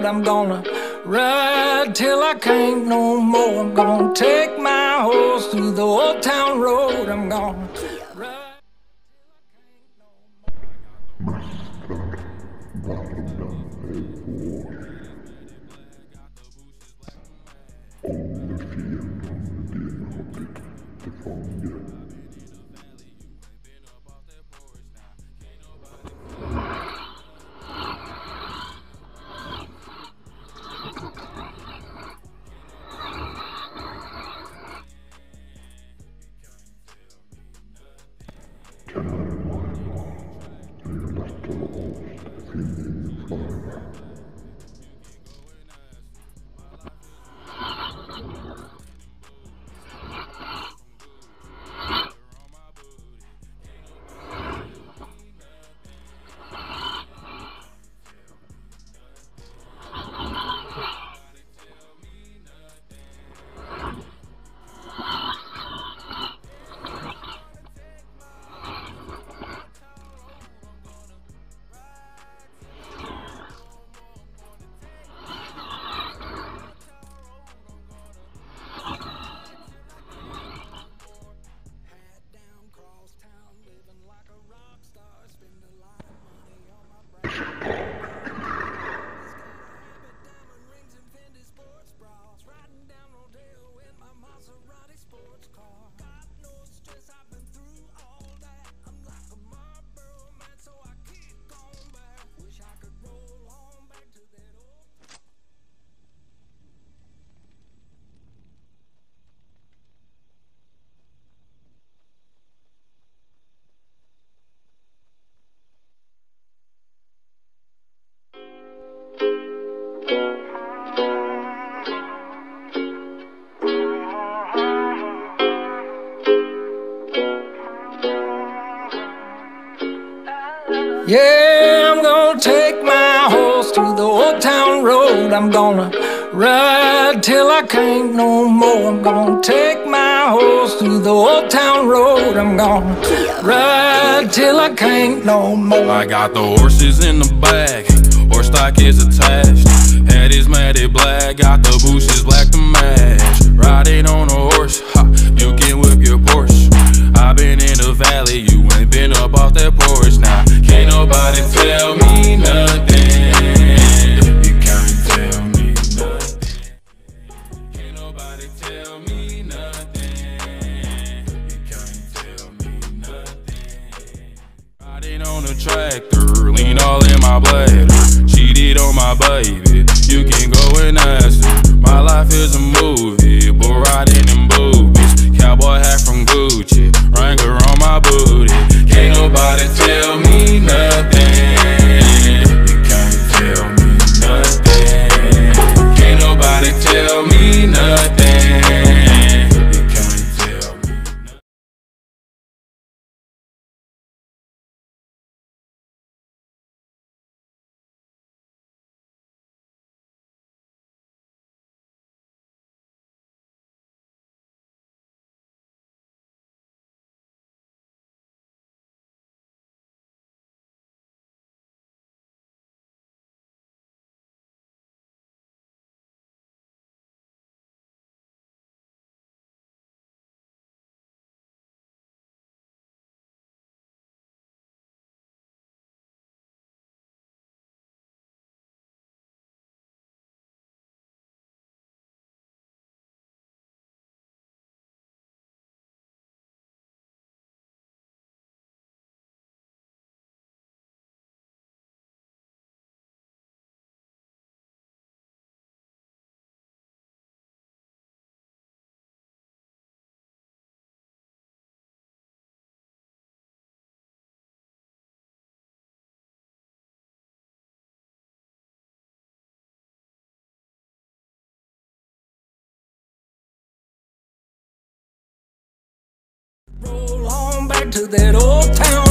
road. I'm gonna ride till I can't no more. I'm gonna take my horse through the old town road. I'm gonna ride. Yeah, I'm gonna take my horse through the old town road. I'm gonna ride till I can't no more. I'm gonna take my horse through the old town road. I'm gonna ride till I can't no more. I got the horses in the back, horse stock is attached. Head is matted black, got the bushes black to match. Riding on a horse, ha, you can whip your Porsche. I've been in the valley, you ain't been up off that porch. Now, can't nobody tell me nothing. You can't tell me nothing. Can't nobody tell me nothing. You can't tell me nothing. Riding on a tractor, lean all in my bladder. Cheated on my baby, you can go and ask her. My life is a movie, bull riding in boobies. Cowboy hat from Gucci, Wrangler on my booty. Can't nobody tell me nothing. You can't tell me nothing. Can't nobody tell me nothing. You can't tell me nothing. Roll on back to that old town